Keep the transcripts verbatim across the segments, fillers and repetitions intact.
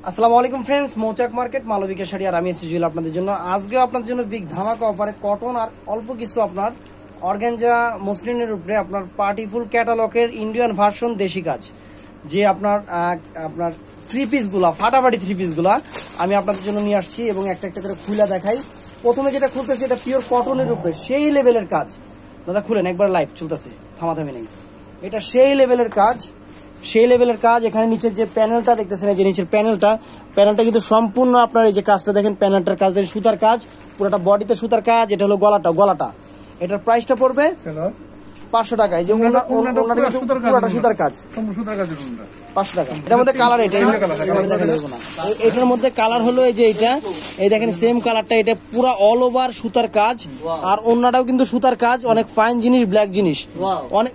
আসসালামু আলাইকুম ফ্রেন্ডস, মৌচাক মার্কেট মালবিকা শাড়ি আর আমি এসেছি জুয়েল আপনাদের জন্য। আজকেও আপনাদের জন্য বিগ ধামাকা অফারে কটন আর অল্প কিছু আপনার অর্গানজা মসলিনের উপরে আপনার পার্টিফুল ক্যাটালগের ইন্ডিয়ান ভার্সন দেশি কাজ যে আপনার আপনার থ্রি পিসগুলা ফাটাফাটি থ্রি পিসগুলা আমি আপনাদের জন্য নিয়ে আসছি এবং একটা একটা করে খুলে দেখাই। প্রথমে যেটা খুলতেছে এটা পিওর কটনের উপরে সেই লেভেলের কাজ। দাদা খুলেন, একবার লাইভ চলতেছে, থামাথামি নেই। এটা সেই লেভেলের কাজ সেই লেভেলের কাজ। এখানে নিচের যে প্যানেলটা দেখতেছেন, এই যে নিচের প্যানেলটা প্যানেলটা কিন্তু সম্পূর্ণ আপনার এই যে কাজটা দেখেন, প্যানেলটার কাজ দেখেন, সুতার কাজ, পুরোটা বডিতে সুতার কাজ। এটা হলো গলাটা গলাটা এটার প্রাইসটা পড়বে পাঁচশো টাকা। এই যে পুরোটা সুতার কাজ পাঁচশো টাকা। এটার মধ্যে কালার এটা এটার মধ্যে কালার হলো এই যে এটা, এই দেখেন সেম কালারটা, এটা পুরো অল ওভার সুতার কাজ। আর ওন্নাটাও কিন্তু সুতার কাজ, অনেক ফাইন জিনিস, ব্ল্যাক জিনিস, অনেক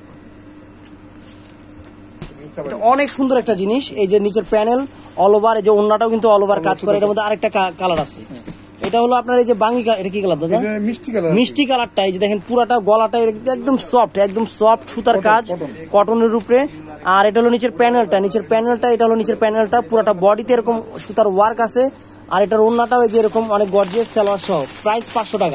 অনেক সুন্দর একটা জিনিস। এই যে নিচের প্যানেল অল ওভার, এই যে ওন্নাটাও কিন্তু অল ওভার কাজ করে। এটার মধ্যে আরেকটা কালার আছে, এটা হলো আপনার এই যে বাঙ্গি, এটা কি কালার দাদা? মিষ্টি কালার। মিষ্টি কালারটা এই যে দেখেন, পুরাটা গলাটা একদম সফট, একদম সফট সুতার কাজ কটনের উপরে। আর এটা হলো নিচের প্যানেলটা নিচের প্যানেলটা এটা হলো নিচের প্যানেলটা, পুরাটা বডিতে এরকম সুতার ওয়ার্ক আছে। আর এটার ওন্নাটাও এই যে এরকম অনেক গর্জিয়াস সালোয়ার সহ। প্রাইস পাঁচশো টাকা।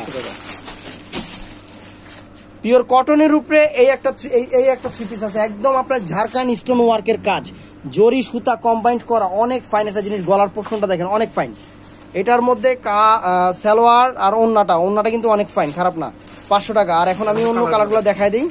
পিওর কটনের উপরে এই একটা এই একটা থ্রি পিস আছে, একদম আপনার ঝাড়খান্ড স্টোন ওয়ার্কের কাজ, জরি সুতা কম্বাইন্ড করা, অনেক ফাইন একটা জিনিস। গলার পোর্শনটা দেখেন অনেক ফাইন। এটার মধ্যে সালোয়ার আর ওন্নাটা ওন্নাটা কিন্তু অনেক ফাইন, খারাপ না। পাঁচশো টাকা। আর এখন আমি অন্য কালারগুলো দেখাই দিই।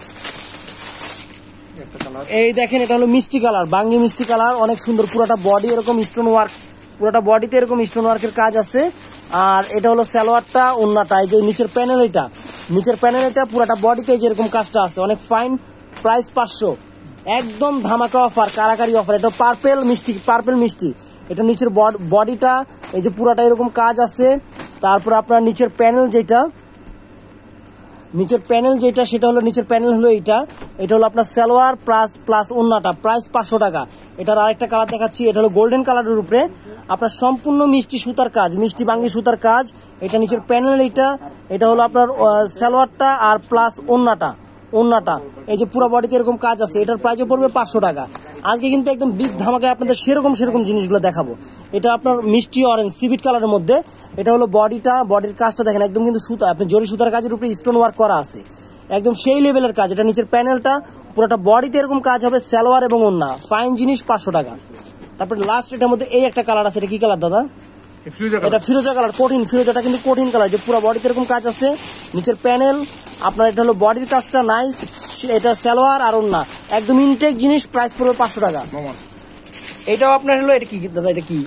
এই দেখেন, এটা হলো মিষ্টি কালার, বাঙ্গি মিষ্টি কালার, অনেক সুন্দর। পুরোটা বডি এরকম স্টোন ওয়ার্ক, পুরোটা বডিতে এরকম স্টোন ওয়ার্কের কাজ আছে। আর এটা হলো সালোয়ারটা, ওন্নাটা, এই যে নিচের প্যানেল, এটা নিচের প্যানেল, এটা পুরোটা বডিতে যেরকম কাজটা আছে, অনেক ফাইন। প্রাইস পাঁচশো, একদম ধামাকা অফার, কারাকারি অফার। এটা পার্পেল মিষ্টি, পার্পেল মিষ্টি। এটা নিচের বডিটা এই যে পুরাটা এরকম কাজ আছে। তারপর আপনার নিচের প্যানেল যেটা নিচের প্যানেল যেটা সেটা হলো নিচের প্যানেল হলো এইটা। এটা হলো আপনার সালোয়ার প্লাস প্লাস ওন্নাটা। প্রাইস পাঁচশো টাকা। এটার আরেকটা কালার দেখাচ্ছি, এটা হলো গোল্ডেন কালারের উপরে আপনার সম্পূর্ণ মিষ্টি সুতার কাজ, মিষ্টি বাঙ্গি সুতার কাজ। এটা নিচের প্যানেল, এইটা এটা হলো আপনার সালোয়ারটা আর প্লাস ওন্নাটা ওন্নাটা এই যে পুরো বডিতে এরকম কাজ আছে। এটার প্রাইসও পড়বে পাঁচশো টাকা। আজকে কিন্তু একদম বিগ ধামাকায় আপনাদের সেরকম সেরকম জিনিসগুলো দেখাবো। এটা আপনার মিষ্টি অরেঞ্জ সিভিট কালারের মধ্যে। এটা হলো বডিটা, বডির কাজটা দেখেন, একদম কিন্তু সুতা, আপনি জরি সুতার কাজের উপরে স্টোন ওয়ার্ক করা আছে, একদম সেই লেভেলের কাজ। এটা নিচের প্যানেলটা, পুরোটা বডিতে এরকম কাজ হবে, সালোয়ার এবং ওন্না, ফাইন জিনিস, পাঁচশো টাকা। তারপরে লাস্ট এটার মধ্যে এই একটা কালার আছে, এটা কি কালার দাদা? এটা ফিরোজা কালার, কঠিন ফিরোজাটা কিন্তু কঠিন কালার, যে পুরো বডিতে এরকম কাজ আছে। নিচের প্যানেল আপনার, এটা হলো বডির কাজটা নাইস। এটা সালোয়ার আর ওন্না, একদম ইনটেক জিনিস। প্রাইস পড়বে পাঁচশো টাকা। এটাও আপনার হলো, এটা কি দাদা? এটা কি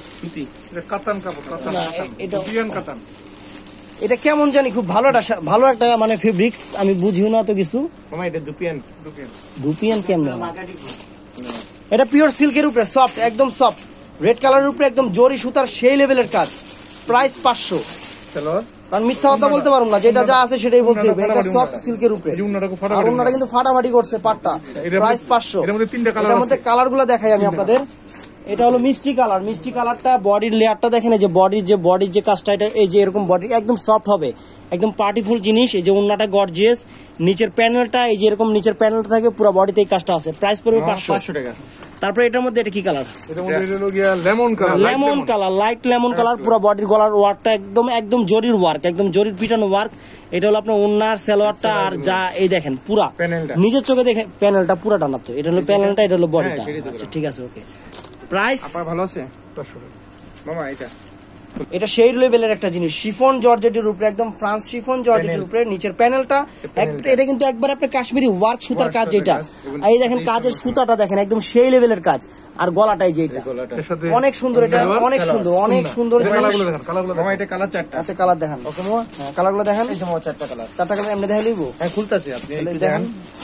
এটা কেমন জানি, খুব ভালো একটা ভালো একটা মানে ফেব্রিক্স, আমি বুঝিও না তো কিছু। দুপিয়ান কেমন? এটা পিওর সিল্কের উপরে সফট, একদম সফট, রেড কালারের উপরে একদম জরি সুতার সেই লেভেলের কাজ। প্রাইস পাঁচশো। কারণ মিথ্যা কথা বলতে পারবো না, যেটা যা আছে সেটাই বলতে হবে। এটা সফট সিল্কের উপরে, আর ওন্নাটা কিন্তু ফাটাফাটি করছে পাটটা। প্রাইস পাঁচশো। এটার মধ্যে কালার গুলো দেখাই আমি আপনাদের। এটা হলো মিষ্টি কালার, মিষ্টি কালারটা বডির লেয়ারটা দেখেন, এই যে বডির যে বডির যে কাজটা, এটা এই যে এরকম বডি একদম সফট হবে, একদম পার্টিফুল জিনিস। এই যে ওন্নাটা গর্জিয়াস, নিচের প্যানেলটা এই যে এরকম নিচের প্যানেলটা থাকবে, পুরো বডিতে এই কাজটা আছে। প্রাইস পড়বে পাঁচশো টাকা। তারপরে এটার মধ্যে এটা কি colour? Lemon colour, lemon colour, light lemon colour. পুরো বডির গলার ওয়ার্কটা একদম একদম জরির ওয়ার্ক, একদম জরির পিটানো ওয়ার্ক। এটা হলো আপনার ওন্নার সালোয়ারটা আর যা, এই দেখেন পুরা নিজের চোখে দেখে প্যানেলটা পুরাটা না তো, এটা হলো প্যানেলটা, এটা হলো বডিটা। আচ্ছা ঠিক আছে, ওকে। প্রাইস ভালো আছে মামা। এটা এটা সেই লেভেলের একটা জিনিস, শিফন জর্জেটের উপরে, একদম ফ্রান্স শিফন জর্জেটের উপরে। নিচের প্যানেলটা এটা কিন্তু একবার আপনি কাশ্মীরি ওয়ার্ক সুতার কাজ, যেটা এই দেখেন কাজের সুতাটা দেখেন, একদম সেই লেভেলের কাজ। আর গলাটাই যেটা অনেক সুন্দর, এটা অনেক সুন্দর, অনেক সুন্দর। আচ্ছা কালার দেখান, কালার গুলো দেখান। চারটা কালার, চারটা কালার এমনি দেখাই লিখবো। হ্যাঁ খুলতেছি, আপনি দেখেন।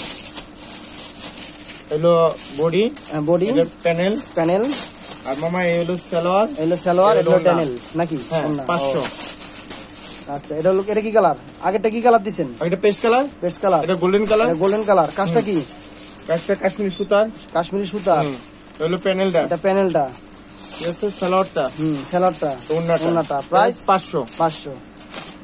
হলো বডি, বডি প্যানেল প্যানেল আর মামা এই হলো সালোয়ার, এই হলো সালোয়ার, এটা হলো প্যানেল নাকি? পাঁচশো। আচ্ছা এটা হলো, এটা কি কালার? আগেরটা কি কালার দিবেন? এটা পেস্ট কালার, পেস্ট কালার। এটা গোল্ডেন কালার, গোল্ডেন কালার। কাজটা কি? কাজটা কাশ্মীরি সুতার, কাশ্মীরি সুতার। এটা হলো প্যানেলটা, এটা প্যানেলটা। ঠিক আছে, সালোয়ারটা, হুম সালোয়ারটা, ওন্নাটা। ওন্নাটা প্রাইস পাঁচশো পাঁচশো।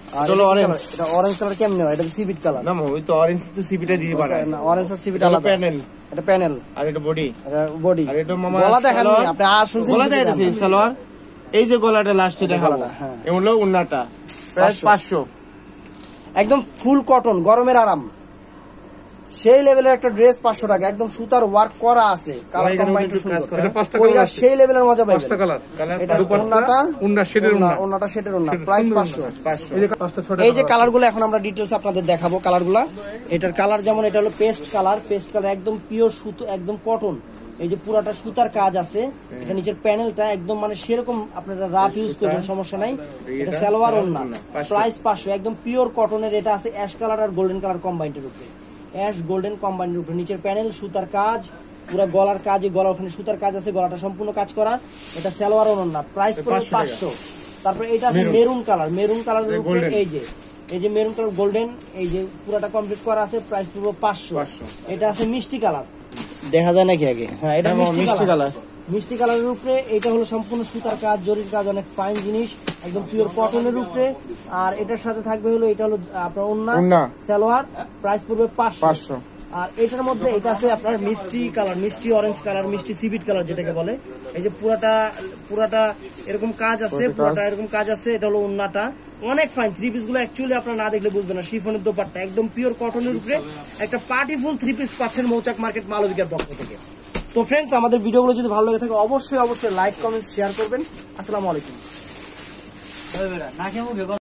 আর চলো অরেঞ্জ, এটা অরেঞ্জ কালার কেমনে হয়? এটা সিভিট কালার না ওই তো অরেঞ্জ তো সিবিটা দিতে পারে না, অরেঞ্জ আর সিভিট এটা আলাদা। প্যানেল, এটা প্যানেল, আর এটা বডি, এটা বডি। আর এটা মামা গলা দেখান সালোয়ার। আপনি আর শুনছেন গলা দেখাইতেছি সালোয়ার, এই যে গলাটা লাস্টে দেখাবো, গলাটা, হ্যাঁ। এই হলো উন্নাটা প্রাইস পাঁচশো। একদম ফুল কটন, গরমের আরাম, সেই লেভেলের একটা ড্রেস পাঁচশো টাকা, একদম সুতার ওয়ার্ক করা আছে, কালার কম্বাইন সুন্দর, এটা পাঁচটা ওইটা কালার আছে, সেই লেভেলের মজা পাবেন। পাঁচটা কালার, কালার এটা দুপাট্টা, ওন্নাটা, উন্না শেডের উন্না, ওন্নাটা শেডের ওন্না, প্রাইস পাঁচশো। পাঁচশো। এই যে পাঁচটা ছয়টা এই যে কালারগুলো এখন আমরা ডিটেইলস আপনাদের দেখাবো কালারগুলা। এটার কালার যেমন এটা হলো পেস্ট কালার, পেস্ট কালার একদম পিওর সুতো, একদম কটন। এই যে পুরাটা সুতার কাজ আছে, এটা নিচের প্যানেলটা একদম মানে সেরকম আপনারা রাফ ইউজ করবেন, সমস্যা নাই। এটা সালোয়ার ওন্না, প্রাইস পাঁচশো, একদম পিওর কটনের। এটা আছে অ্যাশ কালার আর গোল্ডেন কালার কম্বাইন্ডের উপরে, অ্যাশ গোল্ডেন কম্বাইন্ডের উপরে। নিচের প্যানেল সুতার কাজ, পুরো গলার কাজ, গলা ওখানে সুতার কাজ আছে, গলাটা সম্পূর্ণ কাজ করা। এটা সালোয়ার ওন্না, প্রাইস পড়বে পাঁচশো। তারপর এটা আছে মেরুন কালার, মেরুন কালারের উপরে এই যে এই যে মেরুন কালার গোল্ডেন, এই যে পুরাটা কমপ্লিট করা আছে, প্রাইস পড়বে পাঁচশো। এটা আছে মিষ্টি কালার, দেখা যায় নাকি আগে? হ্যাঁ, এটা মিষ্টি কালার, মিষ্টি কালারের উপরে। এটা হলো সম্পূর্ণ সুতার কাজ, জরির কাজ, অনেক ফাইন জিনিস, একদম পিওর কটনের উপরে। আর এটার সাথে থাকবে হলো এটা হলো আপনার ওন্না সালোয়ার, প্রাইস পড়বে পাঁচশো। আর এটার মধ্যে এটা আছে আপনার মিষ্টি কালার, মিষ্টি অরেঞ্জ কালার, মিষ্টি সিভিট কালার যেটাকে বলে। এই যে পুরাটা পুরাটা এরকম কাজ আছে, পুরাটা এরকম কাজ আছে। এটা হলো ওন্নাটা, অনেক ফাইন। থ্রি পিস গুলো অ্যাকচুয়ালি আপনারা না দেখলে বুঝবেন না। শিফনের দোপাট্টা একদম পিওর কটনের উপরে একটা পার্টি ফুল থ্রি পিস পাচ্ছেন মৌচাক মার্কেট মালবিকার পক্ষ থেকে। তো ফ্রেন্ডস, আমাদের ভিডিওগুলো যদি ভালো লেগে থাকে অবশ্যই অবশ্যই লাইক কমেন্ট শেয়ার করবেন। আসসালামু আলাইকুম।